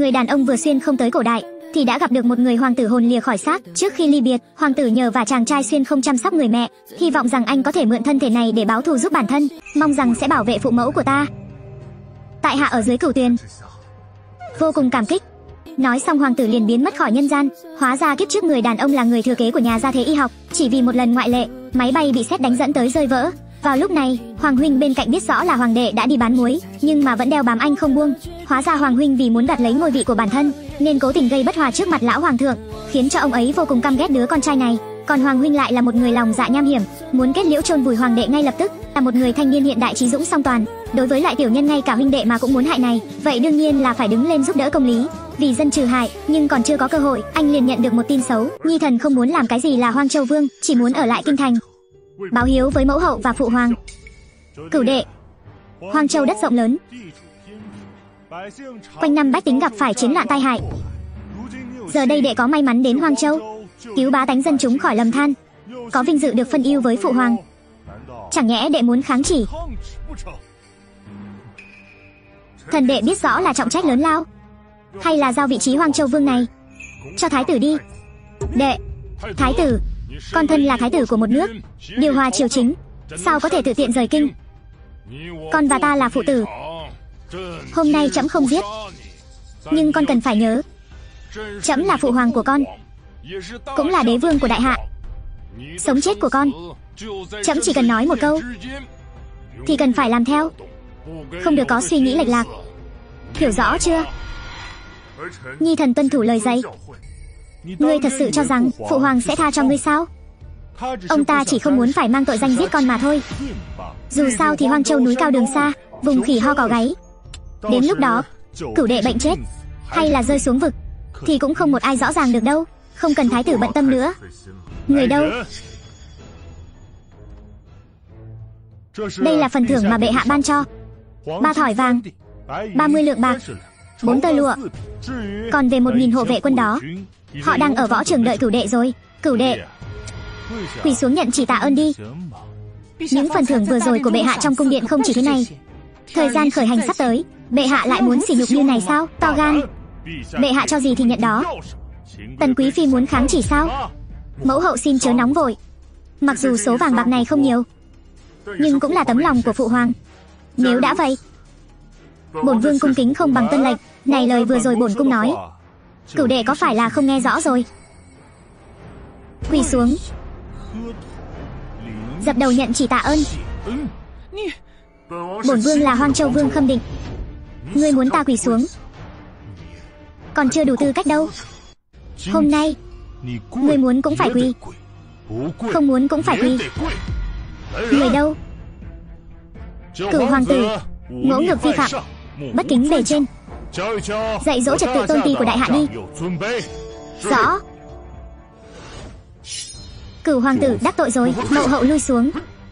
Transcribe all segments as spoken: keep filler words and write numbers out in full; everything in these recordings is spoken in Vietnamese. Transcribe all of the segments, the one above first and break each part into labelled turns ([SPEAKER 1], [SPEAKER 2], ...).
[SPEAKER 1] người đàn ông vừa xuyên không tới cổ đại thì đã gặp được một người hoàng tử hồn lìa khỏi xác. Trước khi ly biệt, hoàng tử nhờ vả chàng trai xuyên không chăm sóc người mẹ, hy vọng rằng anh có thể mượn thân thể này để báo thù giúp bản thân, mong rằng sẽ bảo vệ phụ mẫu của ta. Tại hạ ở dưới cửu tuyền, vô cùng cảm kích. Nói xong hoàng tử liền biến mất khỏi nhân gian. Hóa ra kiếp trước người đàn ông là người thừa kế của nhà gia thế y học, chỉ vì một lần ngoại lệ, máy bay bị sét đánh dẫn tới rơi vỡ. Vào lúc này, Hoàng huynh bên cạnh biết rõ là hoàng đệ đã đi bán muối, nhưng mà vẫn đeo bám anh không buông. Hóa ra Hoàng huynh vì muốn đoạt lấy ngôi vị của bản thân, nên cố tình gây bất hòa trước mặt lão hoàng thượng, khiến cho ông ấy vô cùng căm ghét đứa con trai này. Còn Hoàng huynh lại là một người lòng dạ nham hiểm, muốn kết liễu chôn vùi hoàng đệ ngay lập tức, là một người thanh niên hiện đại trí dũng song toàn. Đối với loại tiểu nhân ngay cả huynh đệ mà cũng muốn hại này, vậy đương nhiên là phải đứng lên giúp đỡ công lý, vì dân trừ hại. Nhưng còn chưa có cơ hội, anh liền nhận được một tin xấu. Nhi thần không muốn làm cái gì là Hoang Châu Vương, chỉ muốn ở lại kinh thành, báo hiếu với mẫu hậu và phụ hoàng. Cửu đệ, Hoang Châu đất rộng lớn, quanh năm bách tính gặp phải chiến loạn tai hại. Giờ đây đệ có may mắn đến Hoang Châu, cứu bá tánh dân chúng khỏi lầm than, có vinh dự được phân ưu với phụ hoàng. Chẳng nhẽ đệ muốn kháng chỉ? Thần đệ biết rõ là trọng trách lớn lao, hay là giao vị trí Hoang Châu Vương này cho thái tử đi. Đệ, thái tử, con thân là thái tử của một nước, điều hòa triều chính, sao có thể tự tiện rời kinh? Con và ta là phụ tử, hôm nay trẫm không giết, nhưng con cần phải nhớ, trẫm là phụ hoàng của con, cũng là đế vương của đại hạ. Sống chết của con, trẫm chỉ cần nói một câu thì cần phải làm theo, không được có suy nghĩ lệch lạc. Hiểu rõ chưa? Nhi thần tuân thủ lời dạy. Ngươi thật sự cho rằng phụ hoàng sẽ tha cho ngươi sao? Ông ta chỉ không muốn phải mang tội danh giết con mà thôi. Dù sao thì Hoang Châu núi cao đường xa, vùng khỉ ho cò gáy. Đến lúc đó, cửu đệ bệnh chết hay là rơi xuống vực thì cũng không một ai rõ ràng được đâu. Không cần thái tử bận tâm nữa. Người đâu? Đây là phần thưởng mà bệ hạ ban cho: ba thỏi vàng, ba mươi lượng bạc, bốn tơ lụa. Còn về một nghìn hộ vệ quân đó, họ đang ở võ trường đợi cửu đệ rồi. Cửu đệ, quỳ xuống nhận chỉ tạ ơn đi. Những phần thưởng vừa rồi của bệ hạ trong cung điện không chỉ thế này. Thời gian khởi hành sắp tới, bệ hạ lại muốn sỉ nhục như này sao? To gan. Bệ hạ cho gì thì nhận đó. Tần quý phi muốn kháng chỉ sao? Mẫu hậu xin chớ nóng vội. Mặc dù số vàng bạc này không nhiều, nhưng cũng là tấm lòng của phụ hoàng. Nếu đã vậy, bổn vương cung kính không bằng tuân lệnh. Này, lời vừa rồi bổn cung nói, cửu đệ có phải là không nghe rõ rồi? Quỳ xuống, dập đầu nhận chỉ tạ ơn. Bổn vương là Hoang Châu Vương Khâm Định. Ngươi muốn ta quỳ xuống, còn chưa đủ tư cách đâu. Hôm nay, ngươi muốn cũng phải quỳ, không muốn cũng phải quỳ. Người đâu? Cửu hoàng tử, ngỗ ngược vi phạm, bất kính bề trên, dạy dỗ trật tự tôn ti của đại hạ đi. Rõ. Cửu hoàng tử đắc tội rồi, mậu hậu lui xuống.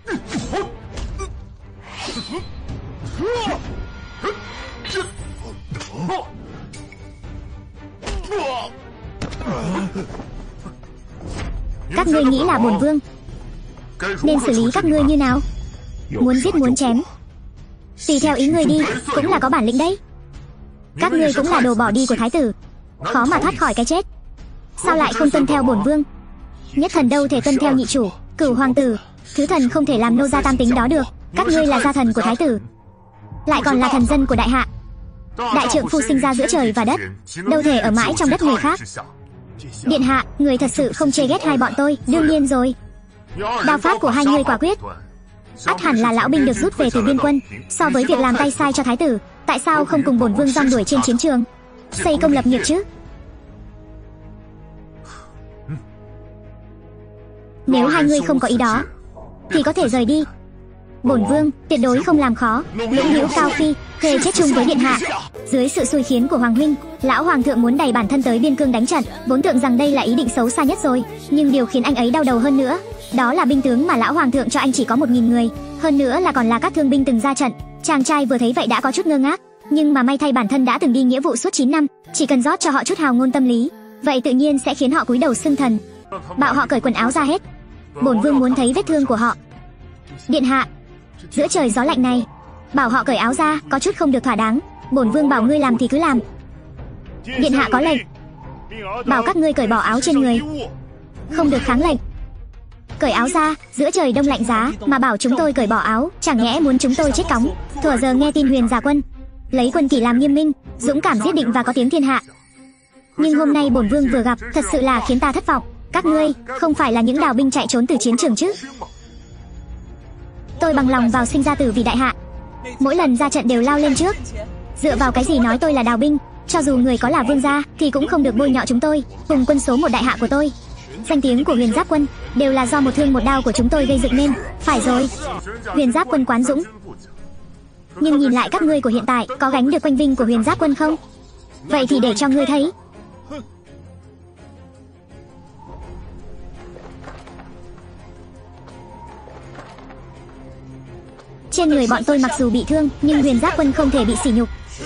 [SPEAKER 1] Các ngươi nghĩ là bổn vương nên xử lý các ngươi như nào? Muốn giết muốn chém, tùy theo ý ngươi đi, cũng là có bản lĩnh đấy. Các ngươi cũng là đồ bỏ đi của thái tử, khó mà thoát khỏi cái chết. Sao lại không tuân theo bổn vương? Nhất thần đâu thể tuân theo nhị chủ. Cửu hoàng tử, thứ thần không thể làm nô gia tam tính đó được. Các ngươi là gia thần của thái tử, lại còn là thần dân của đại hạ. Đại trượng phu sinh ra giữa trời và đất, đâu thể ở mãi trong đất người khác. Điện hạ, người thật sự không chê ghét hai bọn tôi. Đương nhiên rồi. Đao pháp của hai người quả quyết, ắt hẳn là lão binh được rút về từ biên quân. So với việc làm tay sai cho thái tử, tại sao không cùng bổn vương rong đuổi trên chiến trường, xây công lập nghiệp chứ? Nếu hai người không có ý đó thì có thể rời đi. Bổn vương tuyệt đối không làm khó. Lũng hữu cao phi, thề chết chung với điện hạ. Dưới sự xui khiến của hoàng huynh, lão hoàng thượng muốn đẩy bản thân tới biên cương đánh trận, vốn tưởng rằng đây là ý định xấu xa nhất rồi. Nhưng điều khiến anh ấy đau đầu hơn nữa, đó là binh tướng mà lão hoàng thượng cho anh chỉ có một nghìn người, hơn nữa là còn là các thương binh từng ra trận. Chàng trai vừa thấy vậy đã có chút ngơ ngác, nhưng mà may thay bản thân đã từng đi nghĩa vụ suốt chín năm, chỉ cần rót cho họ chút hào ngôn tâm lý, vậy tự nhiên sẽ khiến họ cúi đầu xưng thần, bảo họ cởi quần áo ra hết. Bổn vương muốn thấy vết thương của họ. Điện hạ, giữa trời gió lạnh này, bảo họ cởi áo ra có chút không được thỏa đáng. Bổn vương bảo ngươi làm thì cứ làm. Điện hạ có lệnh, bảo các ngươi cởi bỏ áo trên người, không được kháng lệnh. Cởi áo ra, giữa trời đông lạnh giá mà bảo chúng tôi cởi bỏ áo, chẳng nhẽ muốn chúng tôi chết cóng. Thuở giờ nghe tin Huyền Giả Quân lấy quân kỷ làm nghiêm minh, dũng cảm giết định và có tiếng thiên hạ. Nhưng hôm nay bổn vương vừa gặp, thật sự là khiến ta thất vọng. Các ngươi không phải là những đào binh chạy trốn từ chiến trường chứ? Tôi bằng lòng vào sinh ra tử vì đại hạ, mỗi lần ra trận đều lao lên trước. Dựa vào cái gì nói tôi là đào binh? Cho dù người có là vương gia thì cũng không được bôi nhọ chúng tôi, cùng quân số một đại hạ của tôi. Danh tiếng của Huyền Giáp Quân đều là do một thương một đao của chúng tôi gây dựng nên. Phải rồi, Huyền Giáp Quân quán dũng, nhưng nhìn lại các ngươi của hiện tại, có gánh được quanh vinh của Huyền Giáp Quân không? Vậy thì để cho ngươi thấy. Trên người bọn tôi mặc dù bị thương, nhưng Huyền Giáp Quân không thể bị sỉ nhục.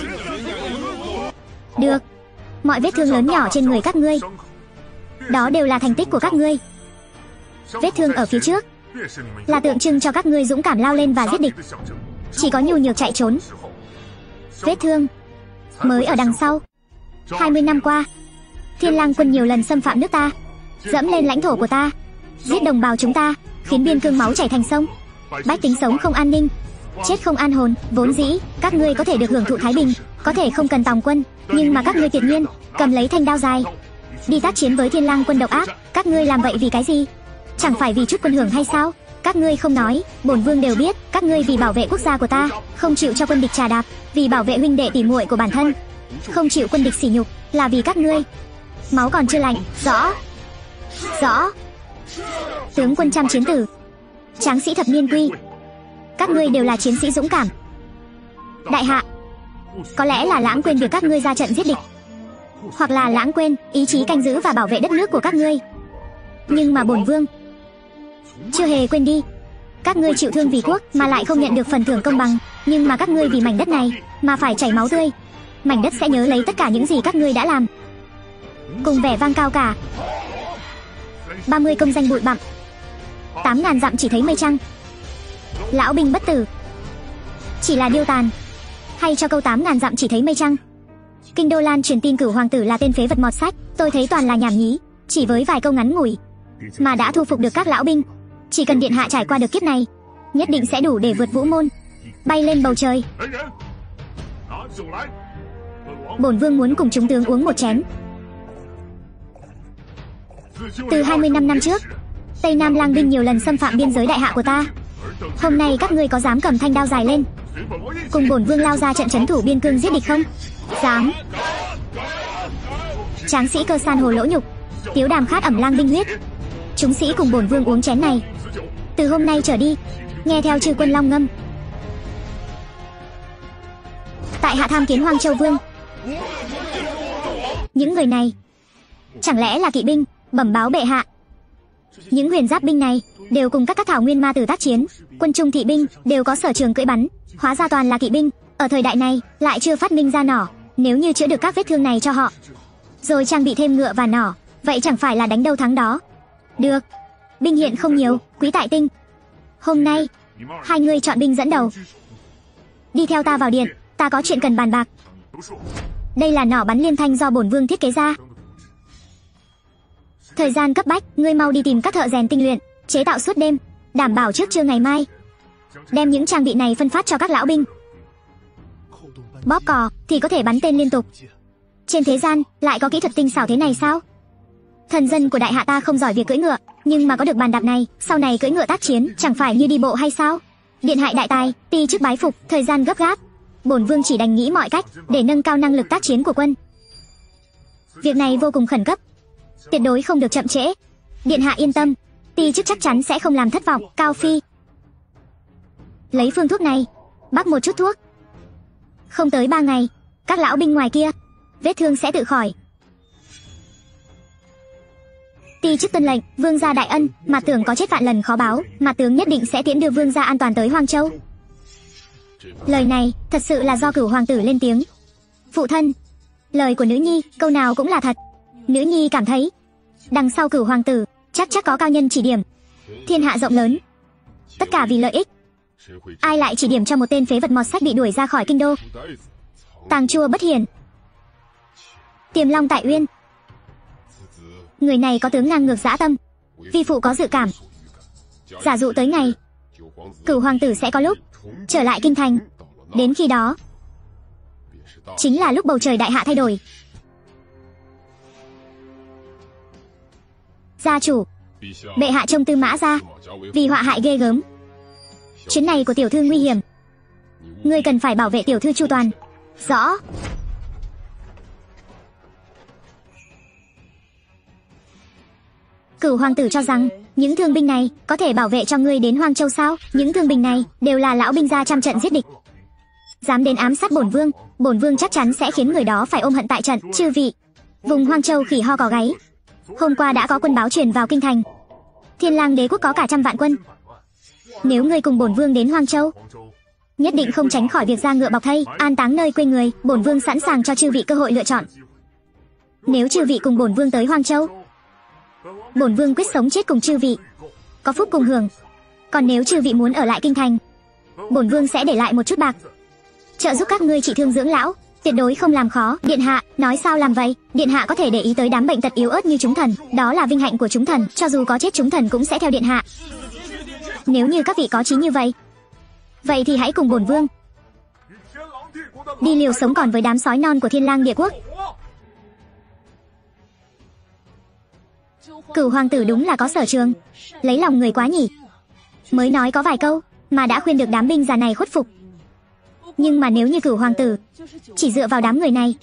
[SPEAKER 1] Được, mọi vết thương lớn nhỏ trên người các ngươi, đó đều là thành tích của các ngươi. Vết thương ở phía trước là tượng trưng cho các ngươi dũng cảm lao lên và giết địch. Chỉ có nhu nhược chạy trốn, vết thương mới ở đằng sau. Hai mươi năm qua, Thiên Lang Quân nhiều lần xâm phạm nước ta, dẫm lên lãnh thổ của ta, giết đồng bào chúng ta, khiến biên cương máu chảy thành sông. Bách tính sống không an ninh, chết không an hồn. Vốn dĩ các ngươi có thể được hưởng thụ thái bình, có thể không cần tòng quân, nhưng mà các ngươi tuyệt nhiên cầm lấy thanh đao dài đi tác chiến với Thiên Lang Quân độc ác. Các ngươi làm vậy vì cái gì? Chẳng phải vì chút quân hưởng hay sao? Các ngươi không nói, bổn vương đều biết. Các ngươi vì bảo vệ quốc gia của ta, không chịu cho quân địch trà đạp, vì bảo vệ huynh đệ tỉ muội của bản thân, không chịu quân địch sỉ nhục, là vì các ngươi máu còn chưa lạnh. Rõ, rõ. Tướng quân trăm chiến tử, tráng sĩ thập niên quy, các ngươi đều là chiến sĩ dũng cảm. Đại hạ có lẽ là lãng quên việc các ngươi ra trận giết địch, hoặc là lãng quên ý chí canh giữ và bảo vệ đất nước của các ngươi. Nhưng mà bổn vương chưa hề quên đi. Các ngươi chịu thương vì quốc mà lại không nhận được phần thưởng công bằng, nhưng mà các ngươi vì mảnh đất này mà phải chảy máu tươi. Mảnh đất sẽ nhớ lấy tất cả những gì các ngươi đã làm, cùng vẻ vang cao cả. Ba mươi công danh bụi bặm, tám ngàn dặm chỉ thấy mây trăng. Lão binh bất tử chỉ là điêu tàn, hay cho câu tám ngàn dặm chỉ thấy mây trăng. Kinh đô Lan truyền tin Cửu hoàng tử là tên phế vật mọt sách, tôi thấy toàn là nhảm nhí. Chỉ với vài câu ngắn ngủi mà đã thu phục được các lão binh. Chỉ cần điện hạ trải qua được kiếp này, nhất định sẽ đủ để vượt vũ môn, bay lên bầu trời. Bổn vương muốn cùng chúng tướng uống một chén. Từ hai mươi lăm năm trước, Tây Nam lang binh nhiều lần xâm phạm biên giới đại hạ của ta. Hôm nay các ngươi có dám cầm thanh đao dài lên, cùng bổn vương lao ra trận trấn thủ biên cương giết địch không? Dám. Tráng sĩ Cơ San Hồ lỗ nhục, tiếu đàm khát ẩm lang binh huyết. Chúng sĩ cùng bổn vương uống chén này. Từ hôm nay trở đi, nghe theo chư quân long ngâm. Tại hạ tham kiến Hoang Châu Vương. Những người này chẳng lẽ là kỵ binh? Bẩm báo bệ hạ, những huyền giáp binh này đều cùng các các thảo nguyên ma tử tác chiến. Quân trung thị binh đều có sở trường cưỡi bắn, hóa ra toàn là kỵ binh. Ở thời đại này lại chưa phát minh ra nỏ. Nếu như chữa được các vết thương này cho họ, rồi trang bị thêm ngựa và nỏ, vậy chẳng phải là đánh đâu thắng đó. Được, binh hiện không nhiều. Quý tại tinh, hôm nay hai người chọn binh dẫn đầu, đi theo ta vào điện. Ta có chuyện cần bàn bạc. Đây là nỏ bắn liên thanh do bổn vương thiết kế ra. Thời gian cấp bách, ngươi mau đi tìm các thợ rèn tinh luyện, chế tạo suốt đêm, đảm bảo trước trưa ngày mai đem những trang bị này phân phát cho các lão binh. Bóp cò thì có thể bắn tên liên tục. Trên thế gian lại có kỹ thuật tinh xảo thế này sao? Thần dân của đại hạ ta không giỏi việc cưỡi ngựa, nhưng mà có được bàn đạp này, sau này cưỡi ngựa tác chiến chẳng phải như đi bộ hay sao? Điện hại đại tài, ti chức bái phục. Thời gian gấp gáp, bổn vương chỉ đành nghĩ mọi cách để nâng cao năng lực tác chiến của quân. Việc này vô cùng khẩn cấp, tuyệt đối không được chậm trễ. Điện hạ yên tâm, ti chức chắc chắn sẽ không làm thất vọng. Cao Phi, lấy phương thuốc này, bắc một chút thuốc. Không tới ba ngày, các lão binh ngoài kia vết thương sẽ tự khỏi. Ti chức tuân lệnh. Vương gia đại ân, mà tưởng có chết vạn lần khó báo, mà tướng nhất định sẽ tiễn đưa vương gia an toàn tới Hoang Châu. Lời này thật sự là do Cửu hoàng tử lên tiếng. Phụ thân, lời của nữ nhi câu nào cũng là thật. Nữ nhi cảm thấy đằng sau Cửu hoàng tử chắc chắc có cao nhân chỉ điểm. Thiên hạ rộng lớn, tất cả vì lợi ích. Ai lại chỉ điểm cho một tên phế vật mọt sách bị đuổi ra khỏi kinh đô? Tàng chua bất hiền. Tiềm Long tại Uyên. Người này có tướng ngang ngược dã tâm. Vi phụ có dự cảm, giả dụ tới ngày Cửu hoàng tử sẽ có lúc trở lại kinh thành. Đến khi đó chính là lúc bầu trời đại hạ thay đổi. Gia chủ, bệ hạ trông Tư Mã ra vì họa hại ghê gớm. Chuyến này của tiểu thư nguy hiểm, ngươi cần phải bảo vệ tiểu thư chu toàn. Rõ. Cửu hoàng tử cho rằng những thương binh này có thể bảo vệ cho ngươi đến Hoang Châu sao? Những thương binh này đều là lão binh ra trăm trận giết địch, dám đến ám sát bổn vương, bổn vương chắc chắn sẽ khiến người đó phải ôm hận tại trận. Chư vị, vùng Hoang Châu khỉ ho cò gáy. Hôm qua đã có quân báo truyền vào kinh thành, Thiên Lang đế quốc có cả trăm vạn quân. Nếu ngươi cùng bổn vương đến Hoang Châu, nhất định không tránh khỏi việc ra ngựa bọc thây, an táng nơi quê người. Bổn vương sẵn sàng cho chư vị cơ hội lựa chọn. Nếu chư vị cùng bổn vương tới Hoang Châu, bổn vương quyết sống chết cùng chư vị, có phúc cùng hưởng. Còn nếu chư vị muốn ở lại kinh thành, bổn vương sẽ để lại một chút bạc, trợ giúp các ngươi trị thương dưỡng lão, tuyệt đối không làm khó. Điện hạ, nói sao làm vậy? Điện hạ có thể để ý tới đám bệnh tật yếu ớt như chúng thần, đó là vinh hạnh của chúng thần, cho dù có chết chúng thần cũng sẽ theo điện hạ. Nếu như các vị có chí như vậy, vậy thì hãy cùng bổn vương đi liều sống còn với đám sói non của Thiên Lang địa quốc. Cửu hoàng tử đúng là có sở trường, lấy lòng người quá nhỉ. Mới nói có vài câu mà đã khuyên được đám binh già này khuất phục. Nhưng mà nếu như cửu hoàng tử chỉ dựa vào đám người này,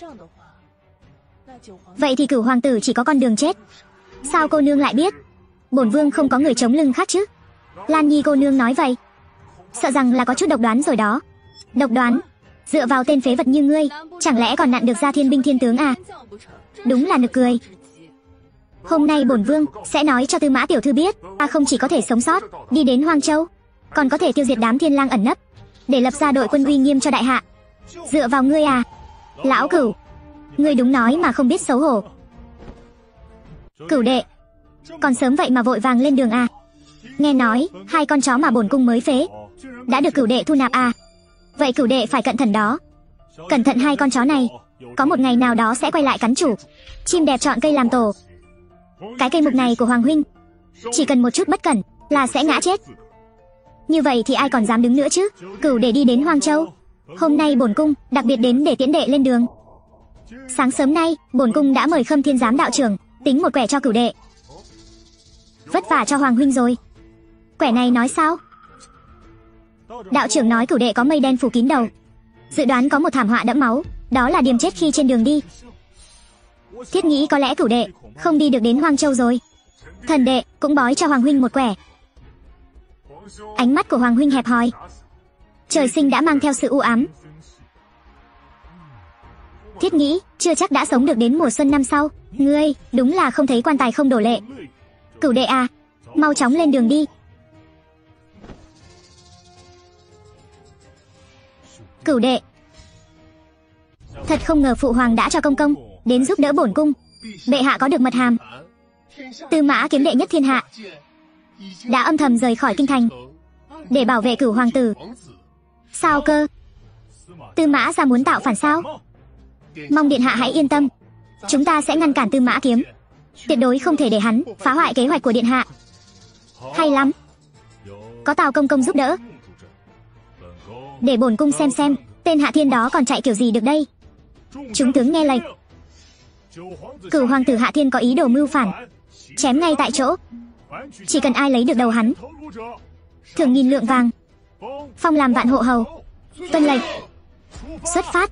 [SPEAKER 1] vậy thì cửu hoàng tử chỉ có con đường chết. Sao cô nương lại biết? Bổn vương không có người chống lưng khác chứ? Lan Nhi cô nương nói vậy, sợ rằng là có chút độc đoán rồi đó. Độc đoán? Dựa vào tên phế vật như ngươi, chẳng lẽ còn nặn được ra thiên binh thiên tướng à? Đúng là nực cười. Hôm nay bổn vương sẽ nói cho Tư Mã tiểu thư biết, ta không chỉ có thể sống sót đi đến Hoang Châu, còn có thể tiêu diệt đám Thiên Lang ẩn nấp, để lập ra đội quân uy nghiêm cho đại hạ. Dựa vào ngươi à? Lão Cửu, ngươi đúng nói mà không biết xấu hổ. Cửu đệ, còn sớm vậy mà vội vàng lên đường à? Nghe nói hai con chó mà bổn cung mới phế đã được cửu đệ thu nạp à? Vậy cửu đệ phải cẩn thận đó. Cẩn thận hai con chó này, có một ngày nào đó sẽ quay lại cắn chủ. Chim đẹp chọn cây làm tổ. Cái cây mục này của Hoàng huynh, chỉ cần một chút bất cẩn là sẽ ngã chết. Như vậy thì ai còn dám đứng nữa chứ? Cửu đệ đi đến Hoang Châu, hôm nay bổn cung đặc biệt đến để tiễn đệ lên đường. Sáng sớm nay bổn cung đã mời Khâm Thiên Giám đạo trưởng tính một quẻ cho cửu đệ. Vất vả cho Hoàng huynh rồi. Quẻ này nói sao? Đạo trưởng nói cửu đệ có mây đen phủ kín đầu, dự đoán có một thảm họa đẫm máu, đó là điềm chết khi trên đường đi. Thiết nghĩ có lẽ cửu đệ không đi được đến Hoang Châu rồi. Thần đệ cũng bói cho Hoàng huynh một quẻ. Ánh mắt của Hoàng huynh hẹp hòi, trời sinh đã mang theo sự u ám. Thiết nghĩ chưa chắc đã sống được đến mùa xuân năm sau. Ngươi đúng là không thấy quan tài không đổ lệ. Cửu đệ à, mau chóng lên đường đi. Cửu đệ, thật không ngờ phụ hoàng đã cho công công đến giúp đỡ bổn cung. Bệ hạ có được mật hàm, Tư Mã kiếm đệ nhất thiên hạ đã âm thầm rời khỏi kinh thành để bảo vệ cửu hoàng tử. Sao cơ? Tư Mã ra muốn tạo phản sao? Mong điện hạ hãy yên tâm, chúng ta sẽ ngăn cản Tư Mã kiếm, tuyệt đối không thể để hắn phá hoại kế hoạch của điện hạ. Hay lắm, có Tào công công giúp đỡ, để bổn cung xem xem tên Hạ Thiên đó còn chạy kiểu gì được đây. Chúng tướng nghe lệnh. Cửu hoàng tử Hạ Thiên có ý đồ mưu phản, chém ngay tại chỗ. Chỉ cần ai lấy được đầu hắn, thưởng nghìn lượng vàng, phong làm vạn hộ hầu. Tuân lệnh. Xuất phát.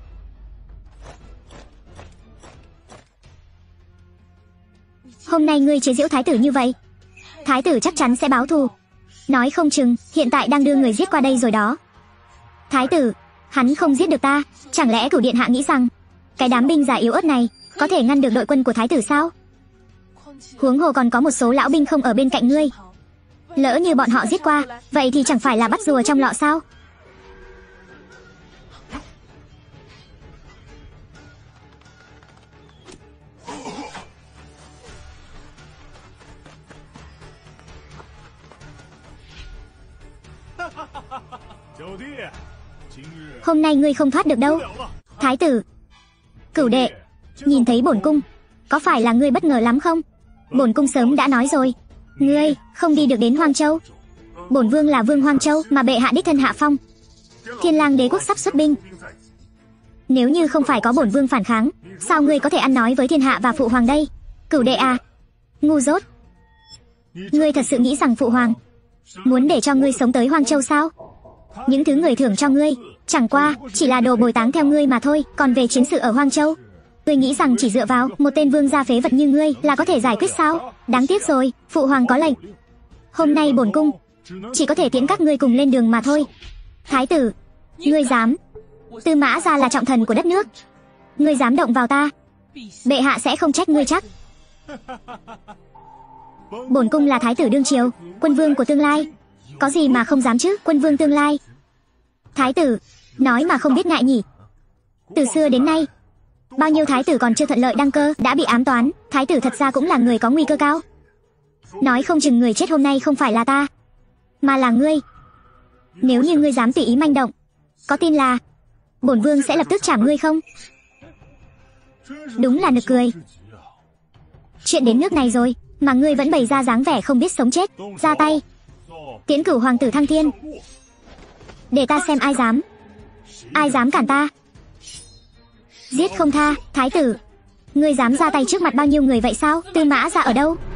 [SPEAKER 1] Hôm nay ngươi chế giễu thái tử như vậy, thái tử chắc chắn sẽ báo thù. Nói không chừng hiện tại đang đưa người giết qua đây rồi đó. Thái tử, hắn không giết được ta, chẳng lẽ cửu điện hạ nghĩ rằng cái đám binh già yếu ớt này có thể ngăn được đội quân của thái tử sao? Huống hồ còn có một số lão binh không ở bên cạnh ngươi, lỡ như bọn họ giết qua, vậy thì chẳng phải là bắt rùa trong lọ sao? Hôm nay ngươi không thoát được đâu. Thái tử, cửu đệ, Nhìn thấy bổn cung, có phải là ngươi bất ngờ lắm không? Bổn cung sớm đã nói rồi, ngươi không đi được đến Hoang Châu. Bổn vương là vương Hoang Châu mà bệ hạ đích thân hạ phong. Thiên Lang đế quốc sắp xuất binh. Nếu như không phải có bổn vương phản kháng, sao ngươi có thể ăn nói với thiên hạ và phụ hoàng đây? Cửu đệ à, ngu dốt. Ngươi thật sự nghĩ rằng phụ hoàng muốn để cho ngươi sống tới Hoang Châu sao? Những thứ người thưởng cho ngươi chẳng qua chỉ là đồ bồi táng theo ngươi mà thôi. Còn về chiến sự ở Hoang Châu, ngươi nghĩ rằng chỉ dựa vào một tên vương gia phế vật như ngươi là có thể giải quyết sao? Đáng tiếc rồi, phụ hoàng có lệnh. Hôm nay bổn cung chỉ có thể tiễn các ngươi cùng lên đường mà thôi. Thái tử, ngươi dám? Tư Mã gia là trọng thần của đất nước, ngươi dám động vào ta, bệ hạ sẽ không trách ngươi chắc. Bổn cung là thái tử đương triều, quân vương của tương lai, có gì mà không dám chứ? Quân vương tương lai. Thái tử, nói mà không biết ngại nhỉ. Từ xưa đến nay, bao nhiêu thái tử còn chưa thuận lợi đăng cơ đã bị ám toán. Thái tử thật ra cũng là người có nguy cơ cao. Nói không chừng người chết hôm nay không phải là ta, mà là ngươi. Nếu như ngươi dám tùy ý manh động, có tin là bổn vương sẽ lập tức trảm ngươi không? Đúng là nực cười. Chuyện đến nước này rồi mà ngươi vẫn bày ra dáng vẻ không biết sống chết. Ra tay, tiễn cửu hoàng tử thăng thiên, để ta xem ai dám ai dám cản ta. Giết không tha. Thái tử, ngươi dám ra tay trước mặt bao nhiêu người vậy sao? Tư Mã gia ở đâu?